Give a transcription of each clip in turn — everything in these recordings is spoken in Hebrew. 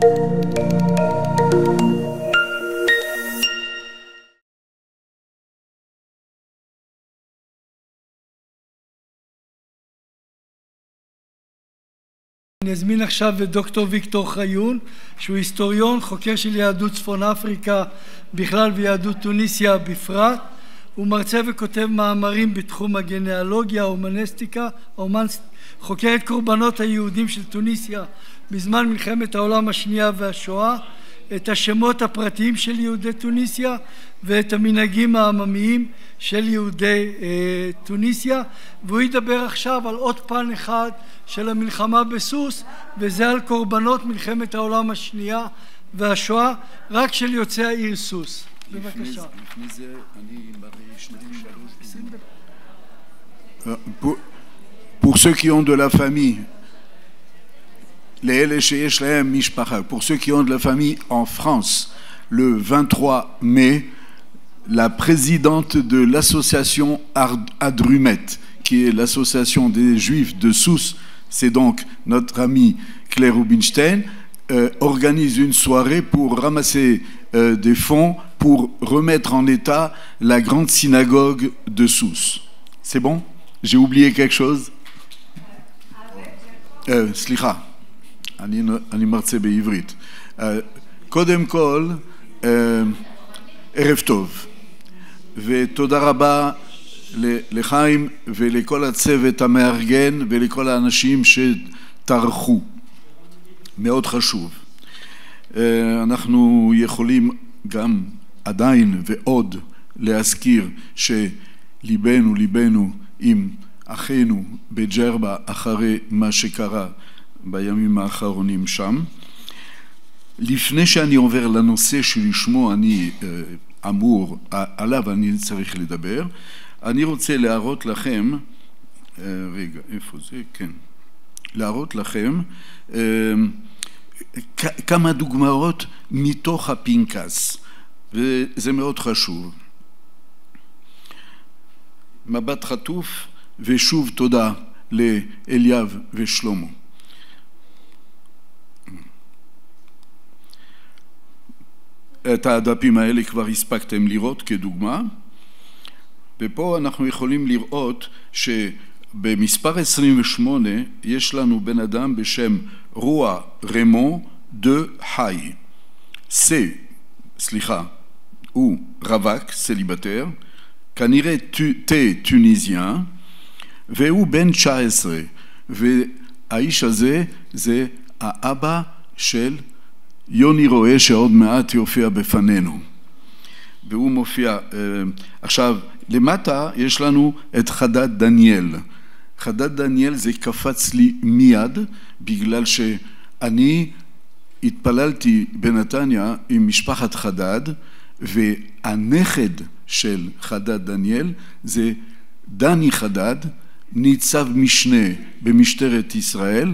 אני אזמין עכשיו את דוקטור ויקטור חיון, שהוא היסטוריון, חוקר של יהדות צפון אפריקה בכלל ויהדות טוניסיה בפרט. הוא מרצה וכותב מאמרים בתחום הגנאלוגיה, ההומניסטיקה, חוקר את קורבנות היהודים של טוניסיה בזמן מלחמת העולם השנייה והשואה, את השמות הפרטיים של יהודי טוניסיה ואת המנהגים העממיים של יהודי טוניסיה, והוא ידבר עכשיו על עוד פן אחד של המלחמה בסוס, וזה על קורבנות מלחמת העולם השנייה והשואה, רק של יוצאי העיר סוס. בבקשה. לפני זה אני מראה שניים שלוש. Pour ceux qui ont de la famille, pour ceux qui ont de la famille en France, le 23 mai, la présidente de l'association Adrumet, qui est l'association des Juifs de Sousse, c'est donc notre amie Claire Rubinstein, organise une soirée pour ramasser des fonds pour remettre en état la grande synagogue de Sousse. C'est bon? J'ai oublié quelque chose? סליחה, אני מרצה בעברית. קודם כל, ערב טוב, ותודה רבה לחיים ולכל הצוות המארגן ולכל האנשים שטרחו. מאוד חשוב. אנחנו יכולים גם עדיין ועוד להזכיר שליבנו עם אחינו בג'רבה אחרי מה שקרה בימים האחרונים שם. לפני שאני עובר לנושא שלשמו אני אמור, עליו אני צריך לדבר, אני רוצה להראות לכם, רגע, איפה זה? כן. להראות לכם כמה דוגמאות מתוך הפנקס, וזה מאוד חשוב. מבט חטוף, ושוב תודה לאליאב ושלמה. את הדפים האלה כבר הספקתם לראות כדוגמה, ופה אנחנו יכולים לראות שבמספר 28 יש לנו בן אדם בשם רוע רמון דה חי. הוא רווק, סליבטר, כנראה טוניזיאן, והוא בן 19, והאיש הזה זה האבא של יוני רואה שעוד מעט יופיע בפנינו, והוא מופיע. עכשיו למטה יש לנו את חדד דניאל. חדד דניאל זה קפץ לי מיד, בגלל שאני התפללתי בנתניה עם משפחת חדד, והנכד של חדד דניאל זה דני חדד, ניצב משנה במשטרת ישראל,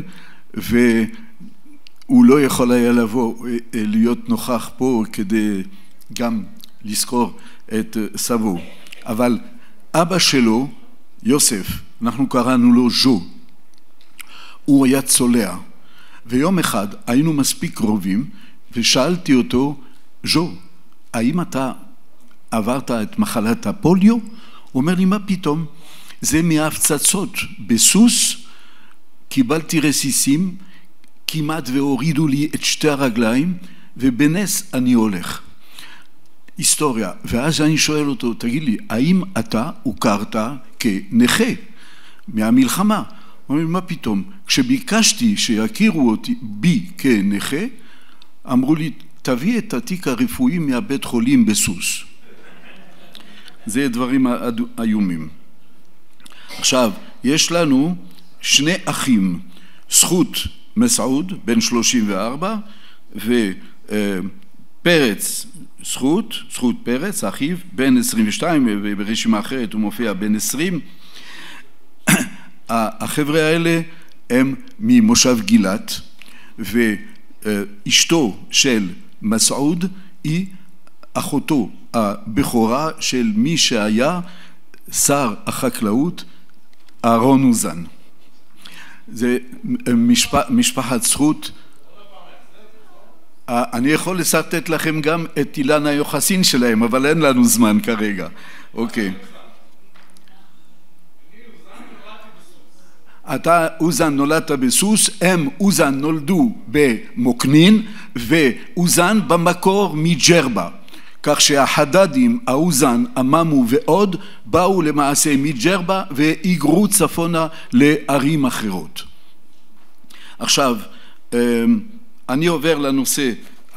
והוא לא יכול היה לבוא להיות נוכח פה כדי גם לזכור את סבו. אבל אבא שלו, יוסף, אנחנו קראנו לו ז'ו, הוא היה צולע, ויום אחד היינו מספיק קרובים, ושאלתי אותו, ז'ו, האם אתה עברת את מחלת הפוליו? הוא אומר לי, מה פתאום? זה מההפצצות בסוס, קיבלתי רסיסים, כמעט והורידו לי את שתי הרגליים, ובנס אני הולך. היסטוריה. ואז אני שואל אותו, תגיד לי, האם אתה הוכרת כנכה מהמלחמה? הוא אומר, מה פתאום? כשביקשתי שיכירו אותי בי כנכה, אמרו לי, תביא את התיק הרפואי מהבית חולים בסוס. זה דברים איומים. עכשיו, יש לנו שני אחים, זכות מסעוד, בן 34, ופרץ זכות פרץ, אחיו, בן 22, וברשימה אחרת הוא מופיע בן 20. החבר'ה האלה הם ממושב גילת, ואשתו של מסעוד היא אחותו הבכורה של מי שהיה שר החקלאות אהרון אוזן. זה משפחת זכות. אני יכול לסרטט לכם גם את אילן היוחסין שלהם, אבל אין לנו זמן כרגע. אוקיי. אתה, אוזן, נולדת בסוס, הם, אוזן, נולדו במוקנין, ואוזן במקור מג'רבה. כך שהחדדים, האוזן, הממו ועוד, באו למעשה מג'רבה והיגרו צפונה לערים אחרות. עכשיו, אני עובר לנושא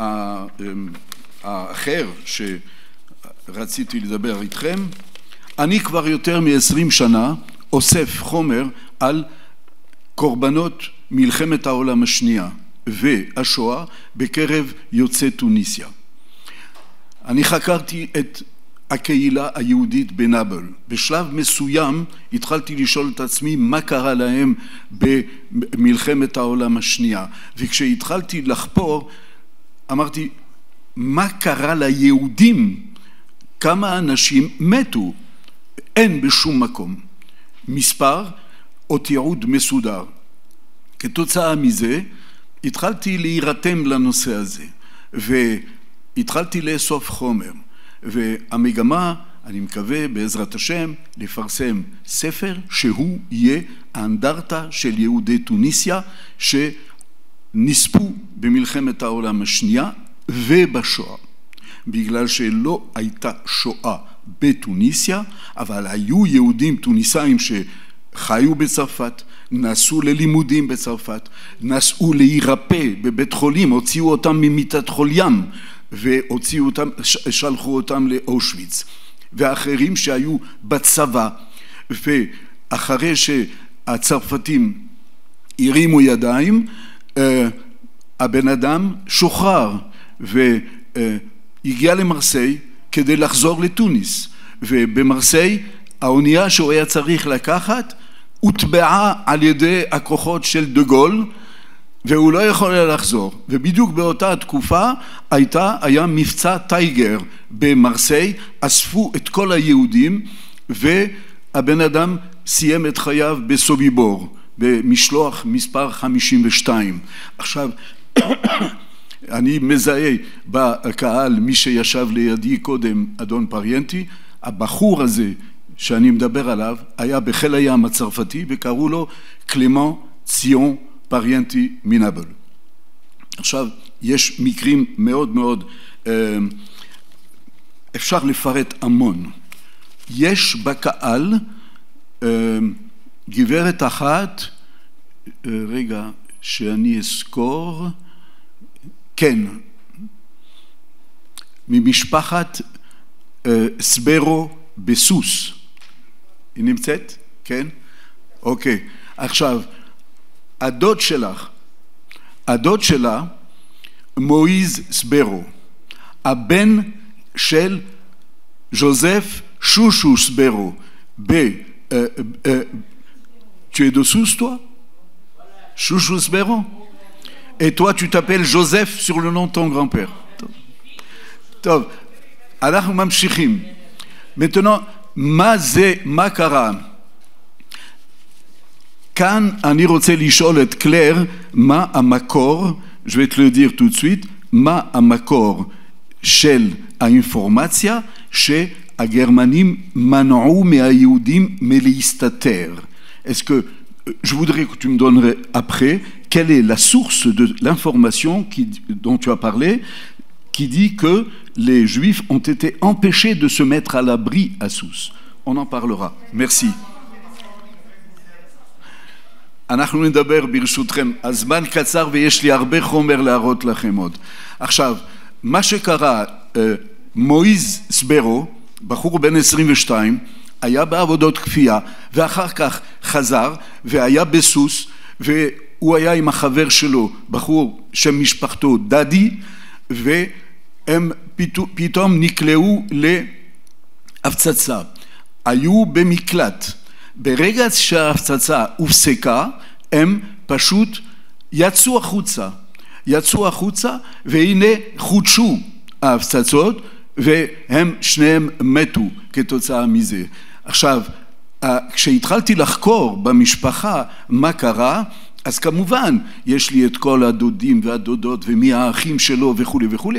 האחר שרציתי לדבר איתכם. אני כבר יותר מ-20 שנה אוסף חומר על קורבנות מלחמת העולם השנייה והשואה בקרב יוצאי טוניסיה. אני חקרתי את הקהילה היהודית בנאבל. בשלב מסוים התחלתי לשאול את עצמי מה קרה להם במלחמת העולם השנייה. וכשהתחלתי לחפור, אמרתי, מה קרה ליהודים? כמה אנשים מתו? אין בשום מקום מספר או תיעוד מסודר. כתוצאה מזה, התחלתי להירתם לנושא הזה, והתחלתי לאסוף חומר. והמגמה, אני מקווה בעזרת השם, לפרסם ספר שהוא יהיה האנדרטה של יהודי טוניסיה שנספו במלחמת העולם השנייה ובשואה. בגלל שלא הייתה שואה בטוניסיה, אבל היו יהודים טוניסאים שחיו בצרפת, נסעו ללימודים בצרפת, נסעו להירפא בבית חולים, הוציאו אותם ממיטת חול ים, והוציאו אותם, שלחו אותם לאושוויץ, ואחרים שהיו בצבא, ואחרי שהצרפתים הרימו ידיים, הבן אדם שוחרר והגיע למרסיי כדי לחזור לטוניס, ובמרסיי האונייה שהוא היה צריך לקחת הוטבעה על ידי הכוחות של דה גול, והוא לא יכול היה לחזור. ובדיוק באותה התקופה היה מבצע טייגר במרסיי, אספו את כל היהודים, והבן אדם סיים את חייו בסוביבור, במשלוח מספר 52. עכשיו, אני מזהה בקהל מי שישב לידי קודם, אדון פריאנטי, הבחור הזה שאני מדבר עליו, היה בחיל הים הצרפתי, וקראו לו קלמן ציון פריאנטי מנאבל. עכשיו, יש מקרים מאוד מאוד, אפשר לפרט המון. יש בקהל גברת אחת, רגע שאני אזכור, כן, ממשפחת סברו בסוס. היא נמצאת? כן? אוקיי. עכשיו, הדוד שלה, מואיז סברו, הבן של ז'וזף שושו סברו, tu es de Sousse, toi? Chouchou Sbero? Et toi, tu t'appelles Joseph sur le nom de ton grand-père. טוב, אנחנו ממשיכים. maintenant, מה קרה? כאן אני רוצה לשאול את קלר מה המקור, je vais te le dire tout de suite, מה המקור של האינפורמציה שהגרמנים מנעו מהיהודים מלהסתתר. Est-ce que je voudrais que tu me donnerais après quelle est la source de l'information dont tu as parlé qui dit que les Juifs ont été empêchés de se mettre à l'abri à Sousse. On en parlera. Merci. אנחנו נדבר ברשותכם, הזמן קצר ויש לי הרבה חומר להראות לכם עוד. עכשיו, מה שקרה, מואיז סברו, בחור בן 22, היה בעבודות כפייה, ואחר כך חזר, והיה בסוס, והוא היה עם החבר שלו, בחור שם משפחתו דדי, והם פתאום נקלעו להפצצה. היו במקלט. ברגע שההפצצה הופסקה, הם פשוט יצאו החוצה, והנה חודשו ההפצצות, והם שניהם מתו כתוצאה מזה. עכשיו, כשהתחלתי לחקור במשפחה מה קרה, אז כמובן, יש לי את כל הדודים והדודות ומי האחים שלו וכו' וכו',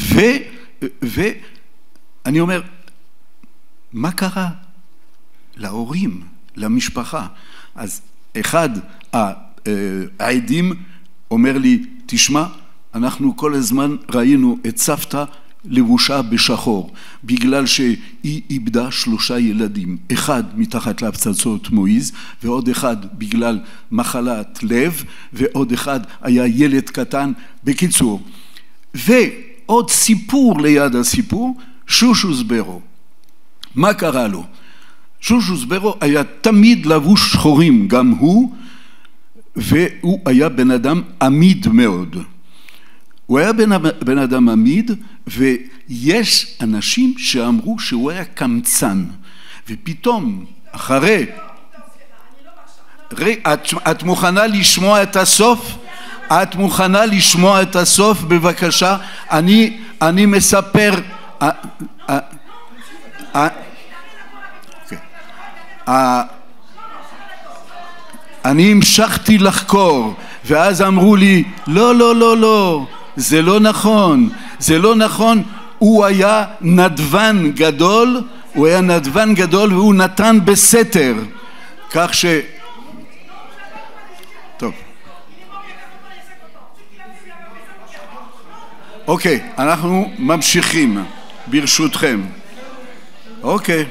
ואני אומר, מה קרה להורים, למשפחה? אז אחד העדים אומר לי, תשמע, אנחנו כל הזמן ראינו את סבתא לבושה בשחור, בגלל שהיא איבדה 3 ילדים, אחד מתחת להפצצות מואיז, ועוד אחד בגלל מחלת לב, ועוד אחד היה ילד קטן. בקיצור, ועוד סיפור ליד הסיפור, שושו סברו. מה קרה לו? שושו סברו היה תמיד לבוש שחורים, גם הוא, והוא היה בן אדם עמיד מאוד. הוא היה בן אדם עמיד, ויש אנשים שאמרו שהוא היה קמצן, ופתאום אחרי, את מוכנה לשמוע את הסוף? את מוכנה לשמוע את הסוף בבקשה? אני מספר, אני המשכתי לחקור, ואז אמרו לי, לא, לא, לא, לא, זה לא נכון, זה לא נכון, הוא היה נדבן גדול, והוא נתן בסתר, כך ש... טוב. אוקיי, אנחנו ממשיכים, ברשותכם. אוקיי.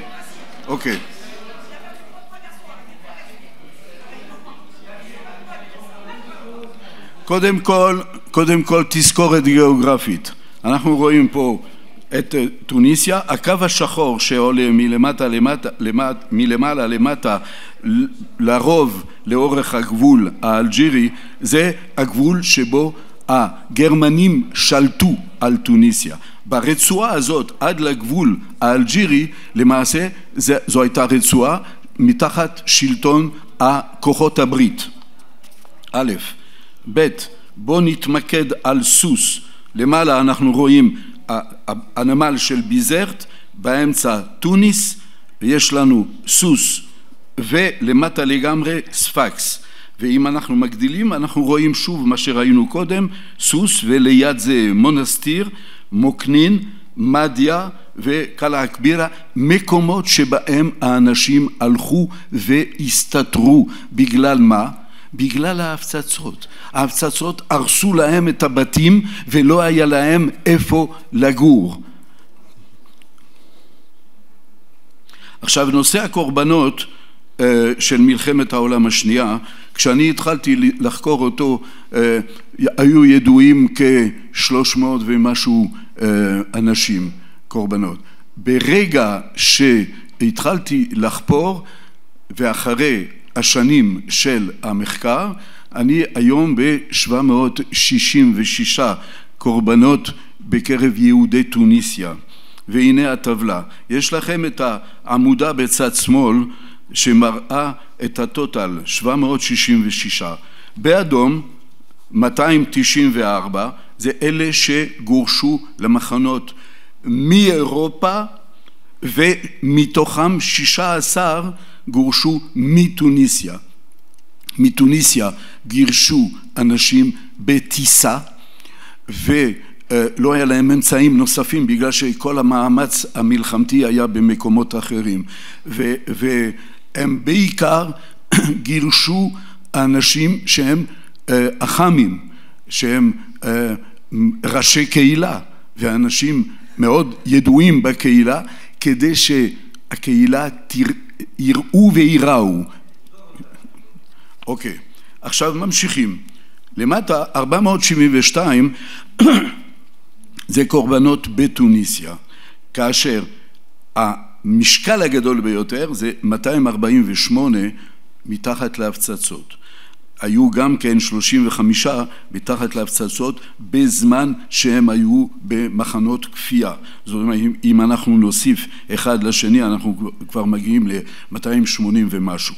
קודם כל תזכורת גיאוגרפית. אנחנו רואים פה את טוניסיה, הקו השחור שעולה מלמעלה למטה, לרוב לאורך הגבול האלג'ירי, זה הגבול שבו הגרמנים שלטו על טוניסיה. ברצועה הזאת עד לגבול האלג'ירי, למעשה זו הייתה רצועה מתחת שלטון הכוחות הברית. א', ב', בוא נתמקד על סוס. למעלה אנחנו רואים הנמל של ביזרט, באמצע טוניס, ויש לנו סוס, ולמטה לגמרי ספקס. ואם אנחנו מגדילים, אנחנו רואים שוב מה שראינו קודם, סוס, וליד זה מונסטיר, מוקנין, מדיה וקלה אקבירה, מקומות שבהם האנשים הלכו והסתתרו. בגלל מה? בגלל ההפצצות. ההפצצות הרסו להם את הבתים ולא היה להם איפה לגור. עכשיו, נושא הקורבנות של מלחמת העולם השנייה, כשאני התחלתי לחקור אותו, היו ידועים כ-300 ומשהו אנשים, קורבנות. ברגע שהתחלתי לחפור, ואחרי השנים של המחקר, אני היום ב-766 קורבנות בקרב יהודי טוניסיה. והנה הטבלה. יש לכם את העמודה בצד שמאל שמראה את הטוטל, 766. באדום 294, זה אלה שגורשו למחנות מאירופה, ומתוכם 16 גורשו מטוניסיה. מטוניסיה גירשו אנשים בטיסה, ולא היה להם אמצעים נוספים, בגלל שכל המאמץ המלחמתי היה במקומות אחרים. והם בעיקר גירשו אנשים שהם אחמים, שהם ראשי קהילה, ואנשים מאוד ידועים בקהילה, כדי שהקהילה יראו ויראו. אוקיי, עכשיו ממשיכים. למטה 472 זה קורבנות בטוניסיה, כאשר המשקל הגדול ביותר זה 248 מתחת להפצצות. היו גם כן 35 מתחת להפצצות בזמן שהם היו במחנות כפייה. זאת אומרת, אם אנחנו נוסיף אחד לשני, אנחנו כבר מגיעים ל-280 ומשהו.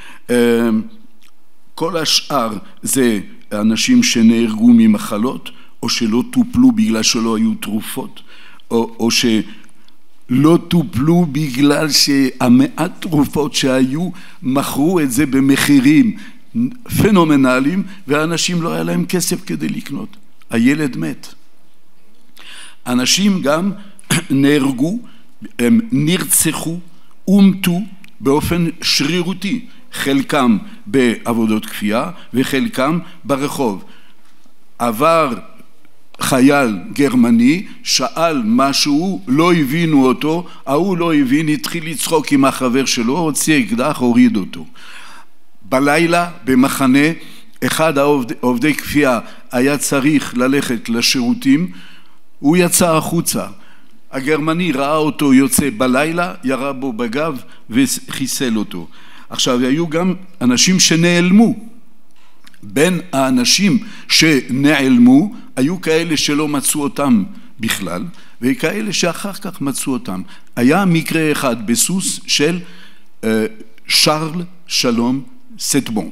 כל השאר זה אנשים שנהרגו ממחלות, או שלא טופלו בגלל שלא היו תרופות, או שלא טופלו בגלל שהמעט תרופות שהיו, מכרו את זה במחירים פנומנליים, ואנשים לא היה להם כסף כדי לקנות. הילד מת. אנשים גם נהרגו, הם נרצחו, אומתו באופן שרירותי, חלקם בעבודות כפייה וחלקם ברחוב. עבר חייל גרמני, שאל משהו, לא הבינו אותו, ההוא לא הבין, התחיל לצחוק עם החבר שלו, הוציא אקדח, הוריד אותו. בלילה, במחנה, אחד העובדי כפייה היה צריך ללכת לשירותים, הוא יצא החוצה. הגרמני ראה אותו יוצא בלילה, ירה בו בגב וחיסל אותו. עכשיו, היו גם אנשים שנעלמו. בין האנשים שנעלמו, היו כאלה שלא מצאו אותם בכלל, וכאלה שאחר כך מצאו אותם. היה מקרה אחד בסוס של שרל שלום סטבון.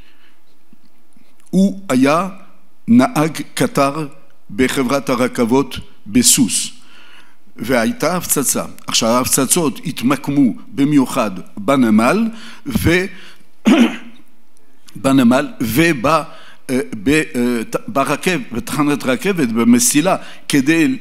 הוא היה נהג קטר בחברת הרכבות בסוס, והייתה הפצצה. עכשיו, ההפצצות התמקמו במיוחד בנמל, בתחנת רכבת, במסילה, כדי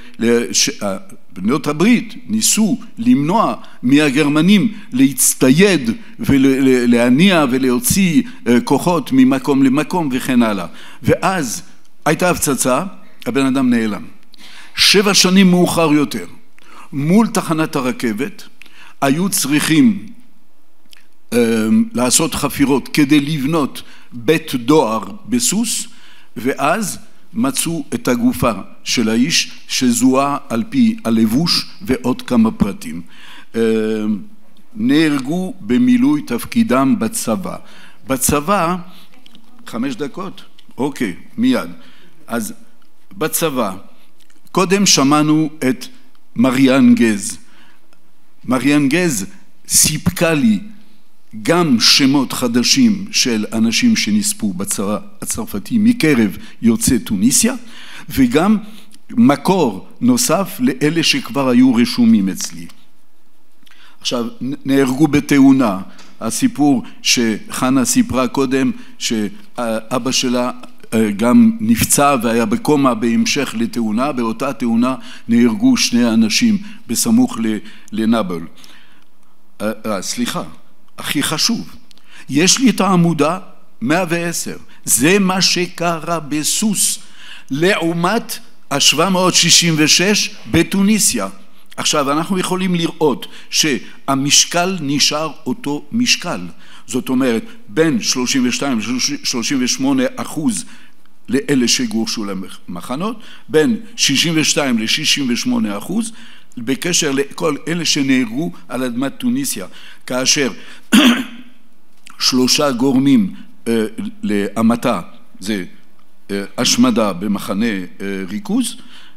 בנות הברית ניסו למנוע מהגרמנים להצטייד ולהניע ולהוציא כוחות ממקום למקום וכן הלאה. ואז הייתה הפצצה, הבן אדם נעלם. 7 שנים מאוחר יותר, מול תחנת הרכבת, היו צריכים לעשות חפירות כדי לבנות בית דואר בסוס, ואז מצאו את הגופה של האיש שזוהה על פי הלבוש ועוד כמה פרטים. נהרגו במילוי תפקידם בצבא. בצבא, 5 דקות? אוקיי, מיד. אז בצבא, קודם שמענו את מריאן גז. מריאן גז סיפקה לי גם שמות חדשים של אנשים שנספו בצבא הצרפתי מקרב יוצאי טוניסיה, וגם מקור נוסף לאלה שכבר היו רשומים אצלי. עכשיו, נהרגו בתאונה. הסיפור שחנה סיפרה קודם, שאבא שלה גם נפצע והיה בקומה בהמשך לתאונה, באותה תאונה נהרגו 2 אנשים בסמוך לנאבל. סליחה, הכי חשוב, יש לי את העמודה 110, זה מה שקרה בסוס, לעומת ה-766 בתוניסיה. עכשיו, אנחנו יכולים לראות שהמשקל נשאר אותו משקל. זאת אומרת, בין 32-38% לאלה שגורשו למחנות, בין 62-68% בקשר לכל אלה שנהרגו על אדמת טוניסיה, כאשר 3 גורמים להמתה, זה השמדה במחנה ריכוז,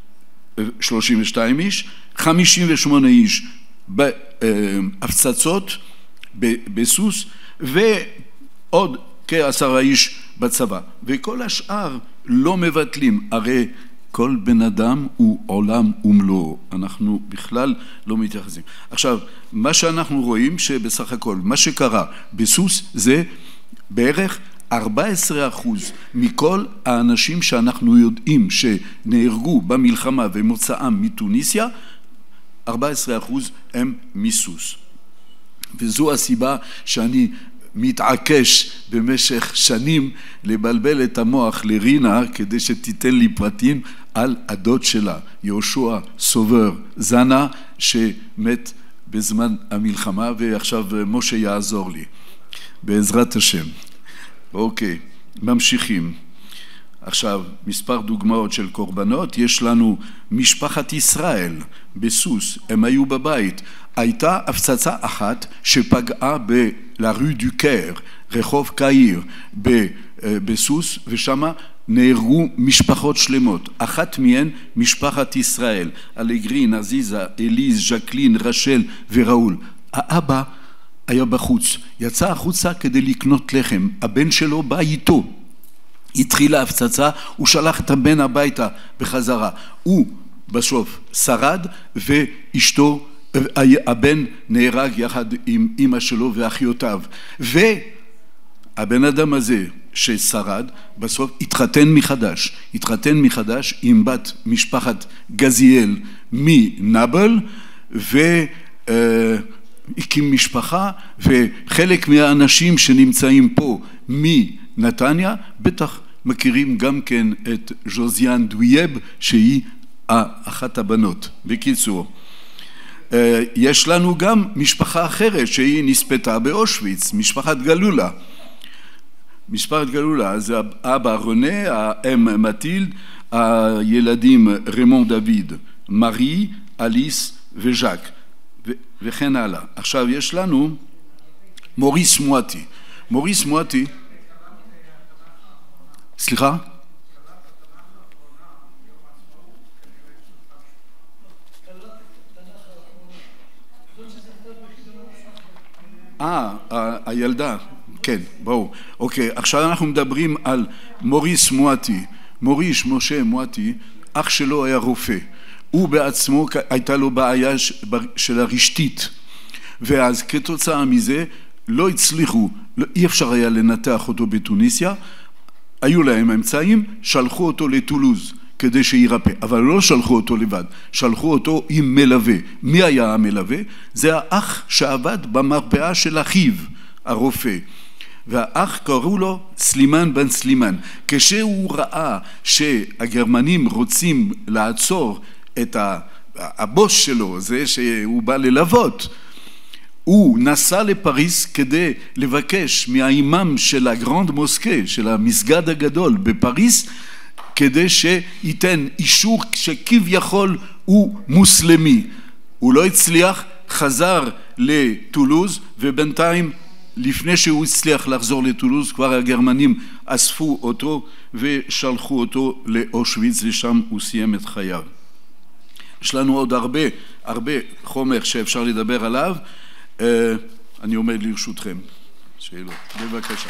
32 איש, 58 איש בהפצצות בסוס, ועוד כ10 איש בצבא, וכל השאר לא מבטלים. הרי כל בן אדם הוא עולם ומלואו, אנחנו בכלל לא מתייחסים. עכשיו, מה שאנחנו רואים שבסך הכל, מה שקרה בסוס זה בערך 14% מכל האנשים שאנחנו יודעים שנהרגו במלחמה ומוצאם מטוניסיה, 14% הם מסוס. וזו הסיבה שאני מתעקש במשך שנים לבלבל את המוח לרינה כדי שתיתן לי פרטים על הדוד שלה, יהושע סובר זנה, שמת בזמן המלחמה, ועכשיו משה יעזור לי בעזרת השם. אוקיי, ממשיכים. עכשיו, מספר דוגמאות של קורבנות. יש לנו משפחת ישראל בסוס, הם היו בבית. הייתה הפצצה אחת שפגעה בלארו דו קר, רחוב קהיר בסוס, ושמה נהרגו משפחות שלמות. אחת מהן משפחת ישראל, אלגרין, עזיזה, אליז, ז'קלין, רשל וראול. האבא היה בחוץ, יצא החוצה כדי לקנות לחם, הבן שלו בא איתו. התחילה הפצצה, הוא שלח את הבן הביתה בחזרה. הוא בסוף שרד, ואשתו, הבן נהרג יחד עם אמא שלו ואחיותיו. הבן אדם הזה ששרד, בסוף התחתן מחדש עם בת משפחת גזיאל מנבל, והקים משפחה, וחלק מהאנשים שנמצאים פה מנתניה, בטח מכירים גם כן את ז'וזיאן דווייב, שהיא אחת הבנות. בקיצור, יש לנו גם משפחה אחרת שהיא נספתה באושוויץ, משפחת גלולה. משפחת גלולה, זה אבא רונה, האם מתילד, הילדים רמון דוד, מארי, אליס וז'אק, וכן הלאה. עכשיו יש לנו מוריס מואטי. מוריס מואטי, סליחה? הילדה, כן, בואו. אוקיי, עכשיו אנחנו מדברים על מוריס מואטי. מוריס משה מואטי, אח שלו היה רופא. הוא בעצמו, הייתה לו בעיה של הרשתית. ואז כתוצאה מזה, לא הצליחו, אי אפשר היה לנתח אותו בתוניסיה, היו להם אמצעים, שלחו אותו לטולוז כדי שירפא, אבל לא שלחו אותו לבד, שלחו אותו עם מלווה. מי היה המלווה? זה האח שעבד במרפאה של אחיו, הרופא. והאח קראו לו סלימן בן סלימן. כשהוא ראה שהגרמנים רוצים לעצור את הבוס שלו, זה שהוא בא ללוות, הוא נסע לפריז כדי לבקש מהאימאם של הגרנד מוסקה, של המסגד הגדול בפריז, כדי שייתן אישור שכביכול הוא מוסלמי. הוא לא הצליח, חזר לטולוז, ובינתיים לפני שהוא הצליח לחזור לטולוז, כבר הגרמנים אספו אותו ושלחו אותו לאושוויץ, ושם הוא סיים את חייו. יש לנו עוד הרבה חומר שאפשר לדבר עליו. אני עומד לרשותכם. שאלות, בבקשה.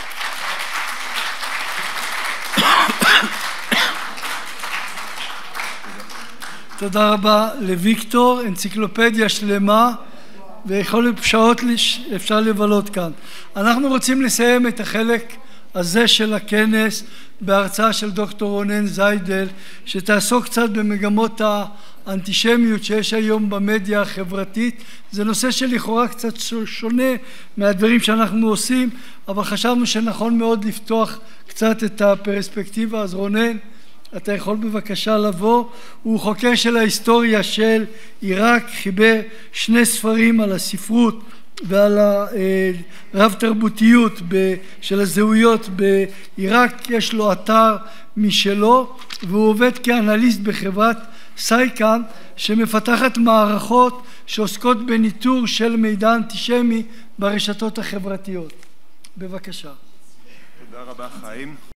תודה רבה לוויקטור, אנציקלופדיה שלמה, ויכול להיות שעות אפשר לבלות כאן. אנחנו רוצים לסיים את החלק הזה של הכנס בהרצאה של דוקטור רונן זיידל, שתעסוק קצת במגמות האנטישמיות שיש היום במדיה החברתית. זה נושא שלכאורה קצת שונה מהדברים שאנחנו עושים, אבל חשבנו שנכון מאוד לפתוח קצת את הפרספקטיבה. אז רונן, אתה יכול בבקשה לבוא. הוא חוקר של ההיסטוריה של עיראק, חיבר 2 ספרים על הספרות ועל הרב תרבותיות של הזהויות בעיראק. יש לו אתר משלו, והוא עובד כאנליסט בחברת סייקן שמפתחת מערכות שעוסקות בניטור של מידע אנטישמי ברשתות החברתיות. בבקשה. תודה רבה חיים.